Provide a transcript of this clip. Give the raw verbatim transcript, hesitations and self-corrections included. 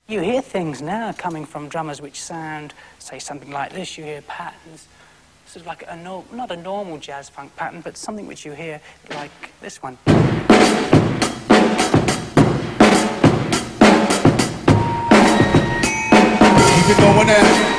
You hear things now coming from drummers which sound, say, something like this. You hear patterns, sort of like a no, not a normal jazz funk pattern, but something which you hear like this one. Keep it going now.